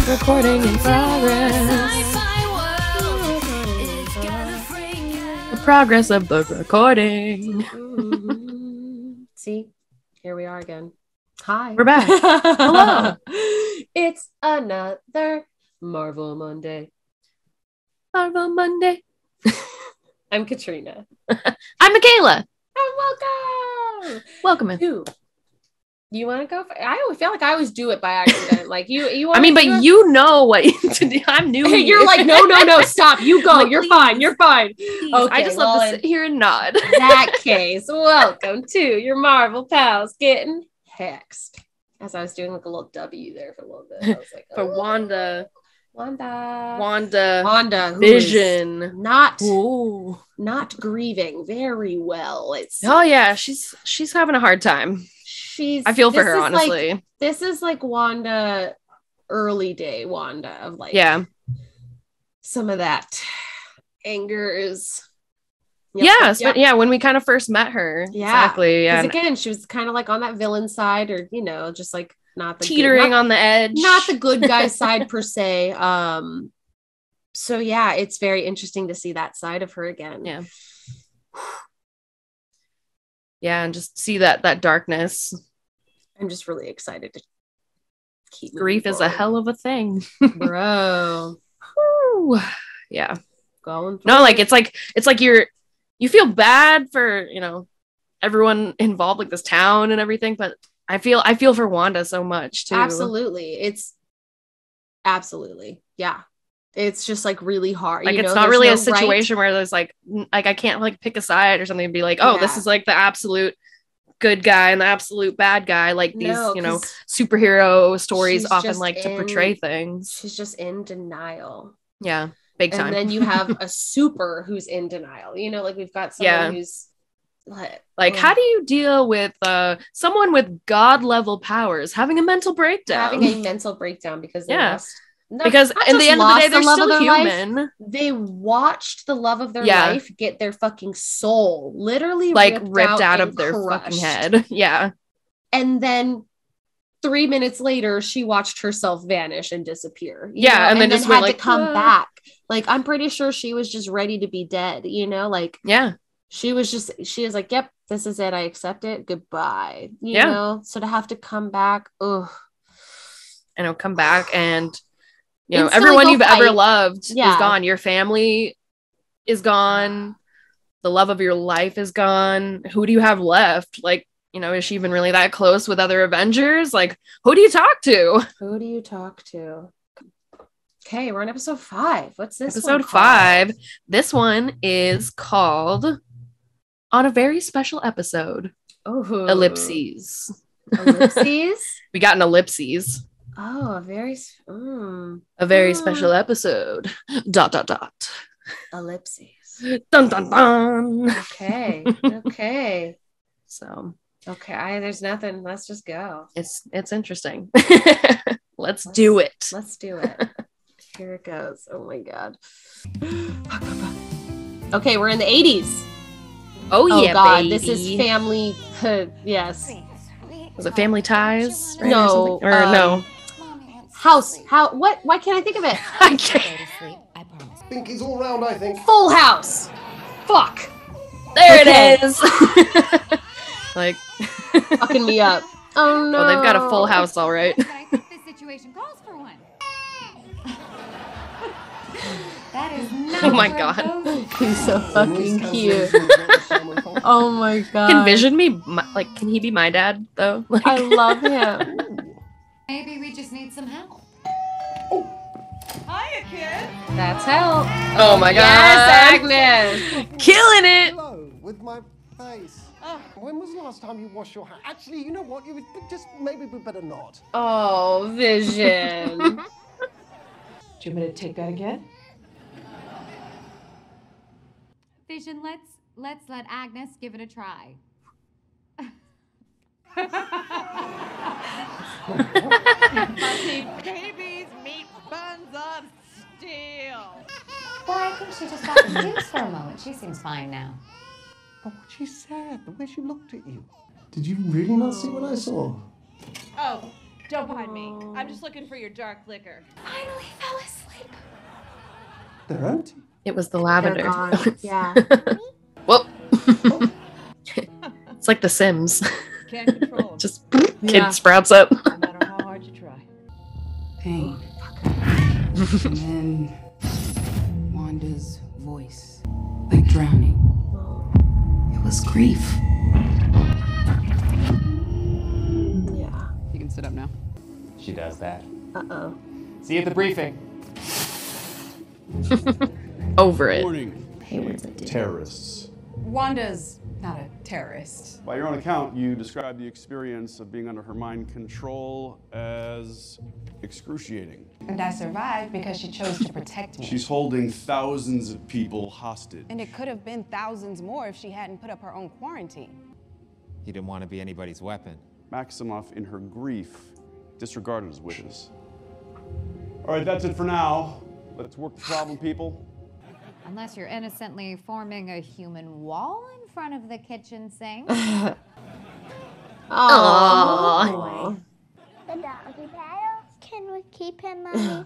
Recording in progress. The progress of the recording. See, here we are again. Hi. We're back. Hello. It's another Marvel Monday. Marvel Monday. I'm KATRINA. I'm MIKAELA. And welcome. Welcome in. Who? You want to go? I always feel like I always do it by accident. Like you. I mean, but you know what to do. I'm new. You're like, no, stop. You go. Like, you're please, fine. You're fine. Please. Okay, I just love to sit here and nod. In that case, welcome to your Marvel pals getting hexed. As I was doing like a little W there for a little bit. I was like, For Wanda who Vision. is not grieving very well. Oh yeah, she's having a hard time. I feel for her, honestly. This is like Wanda, early day Wanda of like, yeah, some of that anger is. Yeah, when we kind of first met her. Yeah, exactly. Yeah, because again, she was kind of like on that villain side, or just like not the teetering on the edge, not the good guy side per se. So yeah, it's very interesting to see that side of her again. Yeah, and just see that darkness. I'm just really excited to keep grief is a hell of a thing, bro. Woo. Yeah, going no, like it's like you feel bad for everyone involved, like this town and everything, but I feel for Wanda so much too. Absolutely, yeah. It's just like really hard. Like it's not really a situation where there's like I can't like pick a side or something and be like, oh, this is like the absolute good guy and the absolute bad guy. Like these, superhero stories often like to portray things. She's just in denial. Yeah, big time. And then you have a super who's in denial. Like we've got someone who's like, how do you deal with someone with god level powers having a mental breakdown? Because they lost. Because in the end of the day, they're still human. Life. They watched the love of their life get their fucking soul literally ripped out of their fucking head. Yeah. And then 3 minutes later, she watched herself vanish and disappear. And then just had to come back. Like, I'm pretty sure she was just ready to be dead. She was like, yep, this is it. I accept it. Goodbye. You know? So to have to come back, ugh. And come back and everyone you've ever loved is gone. Your family is gone. The love of your life is gone. Who do you have left? Like, is she even really that close with other Avengers? Like, who do you talk to? Okay, we're on episode 5. What's this episode 5? This one is called On a Very Special Episode. Oh, ellipses. We got an ellipses. Oh, a very special episode. ... Ellipses. Dun dun dun. Okay. So. Okay, there's nothing. Let's just go. It's interesting. Let's do it. Let's do it. Here it goes. Oh my god. Okay, we're in the 80s. Oh yeah, god, baby. This is family. Yes. Was it Family Ties? Right? No. Or no. House. What? Why can't I think of it? I can't. Think he's all round, I think. Full House. Fuck. There it is. Like. Fucking me up. Oh no. Well, they've got a full house, all right. This situation calls for one. That is not. Oh my god. He's so fucking cute. Oh my god. Can Vision be can he be my dad though? Like... I love him. Maybe we just need some help. Oh. Hiya, kid. That's help. Oh my god. Yes, Agnes. Killing it. Hello, with my face. When was the last time you washed your hands? Actually, you know what? You just maybe we better not. Oh, Vision. Do you want me to take that again? Vision, let's let Agnes give it a try. Babies meet buns of steel. Well, I think she just got confused for a moment. She seems fine now. But what she said, the way she looked at you. Did you really not see what I saw? Oh, Don't mind me. I'm just looking for your dark liquor. Finally fell asleep. They're empty. It was the lavender. They're gone. Yeah. Well, it's like The Sims. Can't control them. Just kid sprouts up. No matter how hard you try. Pain. And then Wanda's voice, like drowning. It was grief. Yeah. You can sit up now. She does that. Uh-oh. See you at the briefing. Over it. Warning. Terrorists. Wanda's not a terrorist. By your own account, you described the experience of being under her mind control as excruciating. And I survived because she chose to protect me. She's holding thousands of people hostage. And it could have been thousands more if she hadn't put up her own quarantine. He didn't want to be anybody's weapon. Maximoff, in her grief, disregarded his wishes. All right, that's it for now. Let's work the problem, people. Unless you're innocently forming a human wall in front of the kitchen sink. Aww. The doggy paddle? Can we keep him, Mommy?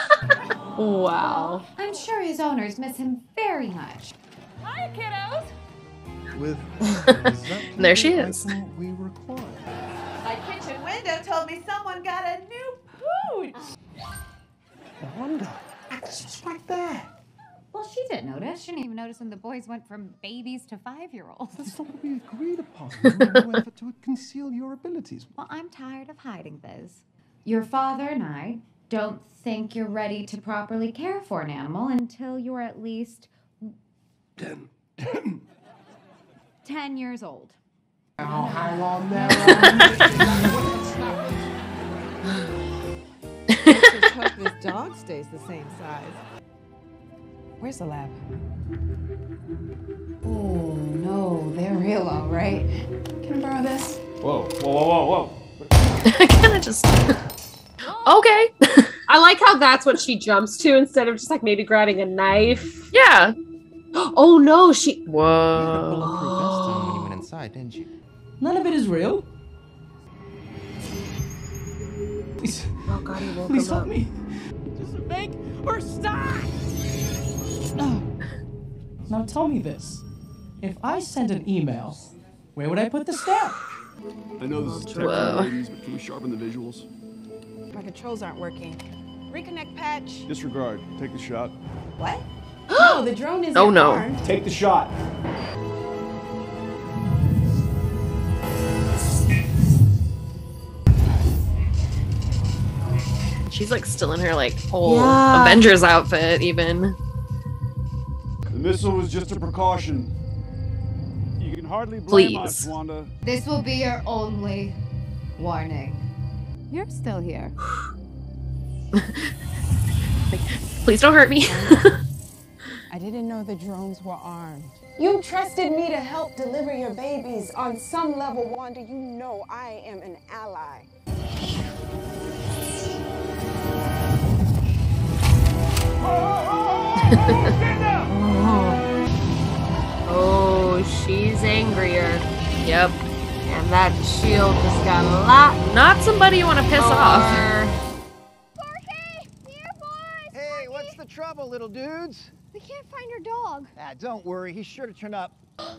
Wow. I'm sure his owners miss him very much. Hi, kiddos. With There she is. we require. My kitchen window told me someone got a new pooch. Wanda, that's just right there. Well, she didn't notice. She didn't even notice when the boys went from babies to 5-year-olds. That's not what we agreed upon. No effort to conceal your abilities. Well, I'm tired of hiding this. Your father and I don't think you're ready to properly care for an animal until you're at least 10 years old. Now, hang on there. Let's just hope this dog stays the same size. Where's the lab? Oh, no, they're real, all right. Can I borrow this? Whoa, whoa, whoa, whoa, whoa. I kind of just... Okay. I like how that's what she jumps to instead of just like maybe grabbing a knife. Yeah. Oh no, she... Whoa. Bulletproof vest on when you went inside, didn't you? None of it is real. Please. Oh god, he woke Please him up. help me. Just make her stop. Now tell me this. If I send an email, where would I put the stamp? I know this is technical, ladies, but can we sharpen the visuals? My controls aren't working. Reconnect patch. Disregard. Take the shot. What? No, the drone isn't Oh, no. armed. Take the shot. She's like still in her like whole Avengers outfit even. The missile was just a precaution. You can hardly blame us, Wanda. This will be your only warning. You're still here. Like, please don't hurt me. I didn't know the drones were armed. You trusted me to help deliver your babies. On some level, Wanda, you know I am an ally. Oh, she's angrier. Yep. And that shield just got a lot. Not somebody you want to piss off. Jorge! Here, boys! Hey, what's the trouble, little dudes? We can't find your dog. Ah, don't worry, he's sure to turn up.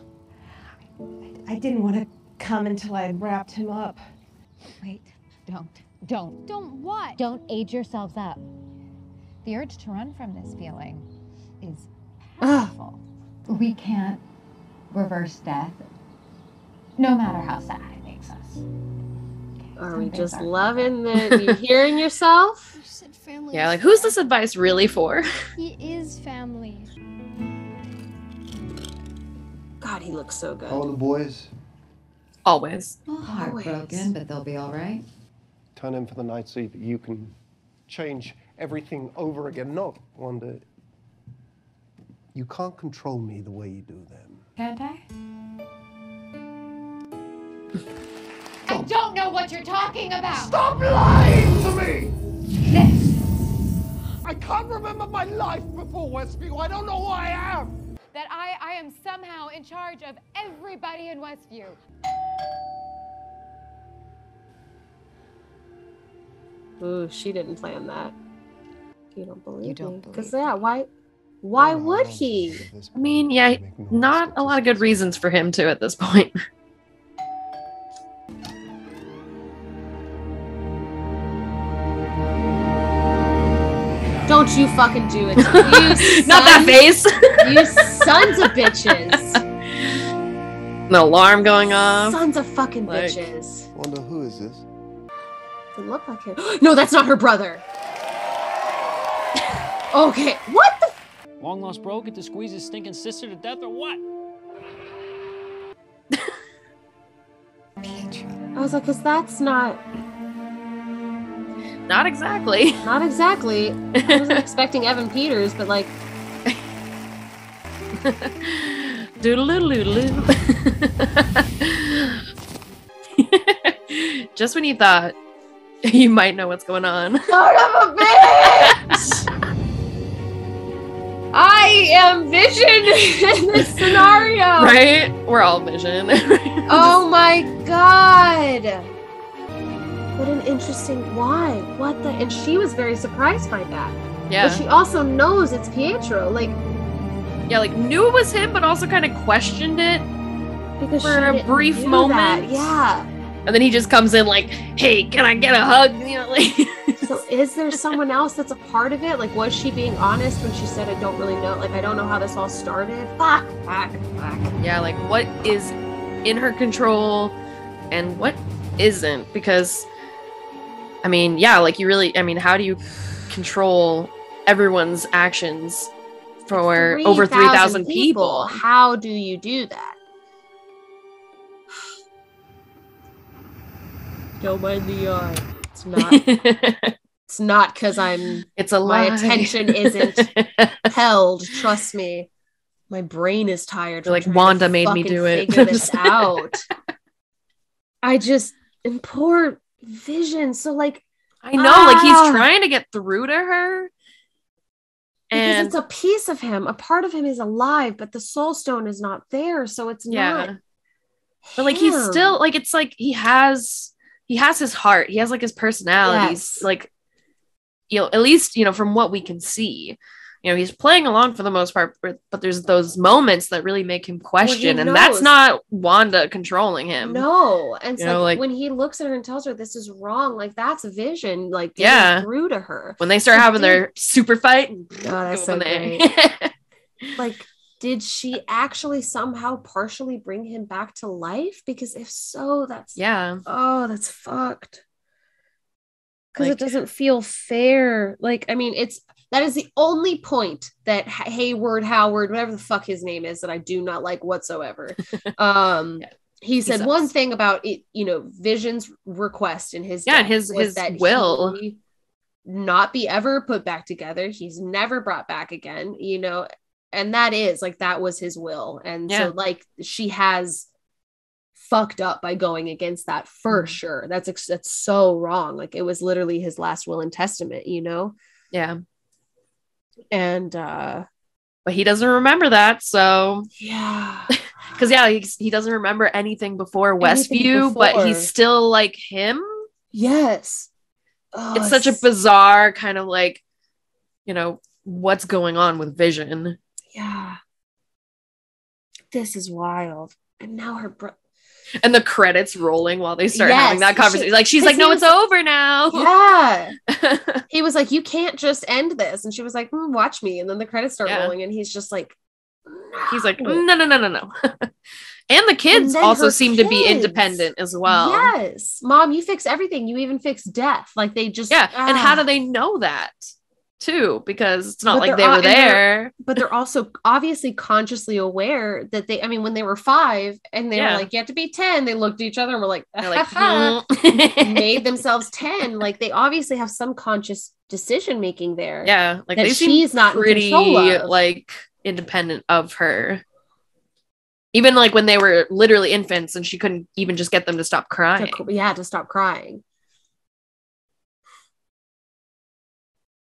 I didn't want to come until I had wrapped him up. Wait, don't. Don't what? Don't age yourselves up. The urge to run from this feeling is powerful. We can't reverse death, no matter how sad it makes us. Are we just loving the you hearing yourself? You said family. Yeah, like who's this advice really for? He is family. God, he looks so good. How are the boys? Always. Heartbroken, but they'll be all right. Turn in for the night so that you can change everything over again. No, Wanda. You can't control me the way you do them. Can't I? I don't know what you're talking about! Stop lying to me! I can't remember my life before Westview. I don't know who I am. That I am somehow in charge of everybody in Westview. Ooh, she didn't plan that. You don't believe me? Because yeah, why would he? I mean, yeah, not a lot of good reasons for him to at this point. Don't you fucking do it. Not that face. You sons of bitches. An alarm going off. Sons of fucking bitches. Wonder who is this? Doesn't look like him. No, that's not her brother. Okay, what the? Long lost bro get to squeeze his stinking sister to death or what? I was like, cause that's not exactly. Not exactly. I wasn't expecting Evan Peters, but like doodle-doodle-doodle. Just when you thought you might know what's going on. Son of a bitch! I am Vision in this scenario. Right? We're all Vision. Oh my god. What an interesting why. What the and she was very surprised by that. Yeah. But she also knows it's Pietro. Like knew it was him, but also kind of questioned it because for a brief moment. Yeah. And then he just comes in like, hey, can I get a hug? You know, like so is there someone else that's a part of it? Like, was she being honest when she said, I don't really know? Like, I don't know how this all started. Fuck. Yeah, like what is in her control and what isn't? Because, I mean, yeah, like how do you control everyone's actions for over 3,000 people? How do you do that? Don't mind the yarn. It's not. It's not because It's a lie. My attention isn't held. Trust me. My brain is tired. Like Wanda made me do it. Figure this out. And poor Vision. So like, I know, like he's trying to get through to her. Because it's a piece of him. A part of him is alive, but the soul stone is not there. So it's not. But like he's still like, it's like he has his heart. He has like his personalities. Yes. Like, at least, from what we can see, he's playing along for the most part, but there's those moments that really make him question. And that's not Wanda controlling him. No. And so like when he looks at her and tells her this is wrong, like that's a Vision, like through to her. When they start having their super fight. That's so great. Like, did she actually somehow partially bring him back to life? Because if so, that's that's fucked. Because it doesn't feel fair. Like, I mean, that is the only point that Howard, whatever the fuck his name is, that I do not like whatsoever. He said one thing about it, Vision's request in his his will not be ever put back together. He's never brought back again, and that is like, that was his will. And so like she has fucked up by going against that for sure. That's so wrong. Like it was literally his last will and testament, Yeah. And but he doesn't remember that, so because he doesn't remember anything before Westview, but he's still like him. Yes. It's such a bizarre kind of like, what's going on with Vision. Yeah. This is wild. And now her and the credits rolling while they start having that conversation. She's like, no, it's over now. Yeah. He was like, you can't just end this. And she was like, watch me. And then the credits start rolling and he's just like, he's like, no. And the kids also seem to be independent as well. Yes. Mom, you fix everything. You even fix death. Like they just. Yeah. And how do they know that? Too, because it's not like they were there, but they're also obviously consciously aware that when they were 5 and they were like, you have to be 10, they looked at each other and were like, made themselves 10. Like they obviously have some conscious decision making there. Yeah, like that they she's not pretty in control of. Like independent of her. Even like when they were literally infants and she couldn't even just get them to stop crying. To stop crying.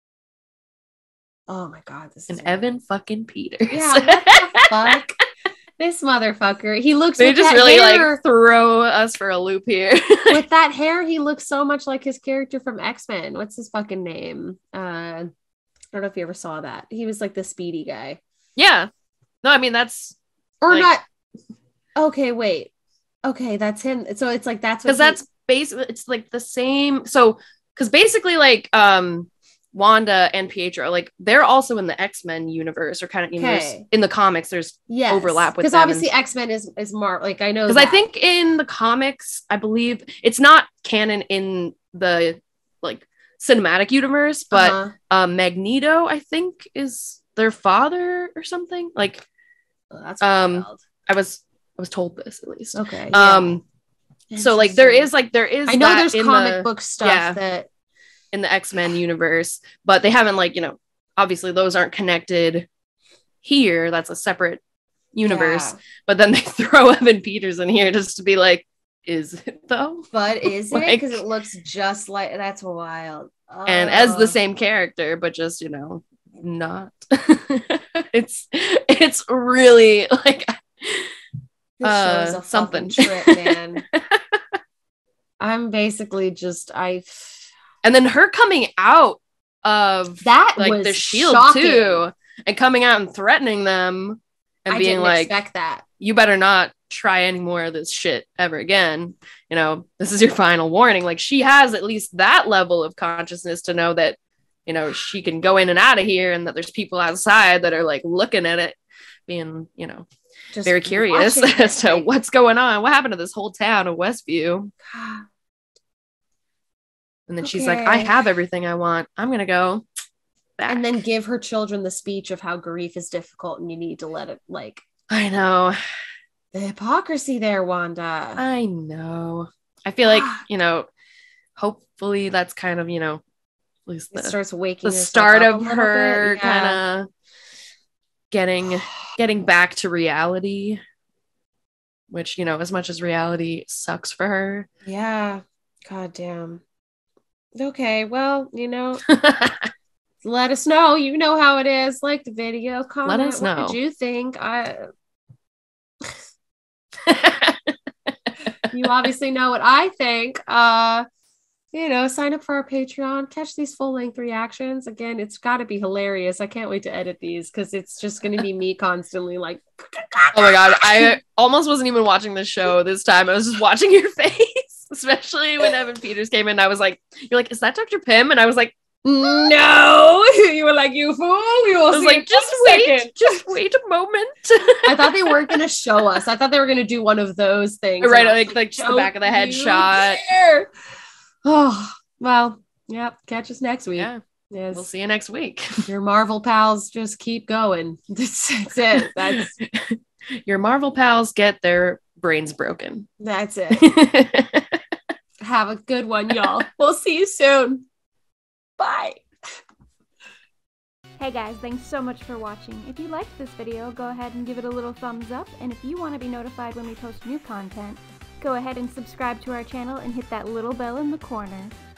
Oh my god, this is Evan fucking Peters. Yeah, what the fuck? This motherfucker. He looks. They just really hair, like throw us for a loop here. With that hair, he looks so much like his character from X-Men. What's his fucking name? I don't know if you ever saw that. He was like the speedy guy. Yeah. No, I mean that's or like, not. Okay, wait. Okay, that's him. So it's like that's because that's basically it's like the same. So because basically like Wanda and Pietro, like they're also in the X-Men universe or kind of universe in the comics. There's overlap with because obviously X-Men is like I know because I think in the comics I believe it's not canon in the like cinematic universe, but Magneto I think is their father or something. Like that's wild. I was told this at least. Okay. So like there is I know there's comic book stuff that in the X-Men universe, but they haven't like, obviously those aren't connected here. That's a separate universe. But then they throw Evan Peters in here just to be like, is it though? But is it? Because it looks just like that's wild. And as the same character, but just, not. it's really like this show is a something trip, man. I'm basically just and then her coming out of that like was the shield shocking. too, and coming out and threatening them and being like, expect that. You better not try any more of this shit ever again. This is your final warning. Like she has at least that level of consciousness to know that, she can go in and out of here and that there's people outside that are like looking at it being, just very curious as to what's going on. What happened to this whole town of Westview? And then she's like, I have everything I want. I'm going to go back. And then give her children the speech of how grief is difficult and you need to let it like. I know. The hypocrisy there, Wanda. I know. I feel like, hopefully that's kind of, at least it starts waking the start of her kind of getting back to reality, which, as much as reality sucks for her. Yeah. God damn. Okay, well, let us know. You know how it is. Like the video, comment. Let us know. What did you think? You obviously know what I think. Sign up for our Patreon. Catch these full-length reactions. Again, it's got to be hilarious. I can't wait to edit these because it's just going to be me constantly like. Oh my god! I almost wasn't even watching the show this time. I was just watching your face. Especially when Evan Peters came in, I was like, "You're like, is that Dr. Pym?" And I was like, "No." You were like, "You fool!" You I was like, "Just wait a moment." I thought they weren't going to show us. I thought they were going to do one of those things, right? Like just the back of the head shot. Oh well, yep. Catch us next week. Yeah, we'll see you next week. Your Marvel pals just keep going. That's it. That's your Marvel pals get their brains broken. That's it. Have a good one, y'all. We'll see you soon. Bye. Hey guys, thanks so much for watching. If you liked this video, go ahead and give it a little thumbs up. And if you want to be notified when we post new content, go ahead and subscribe to our channel and hit that little bell in the corner.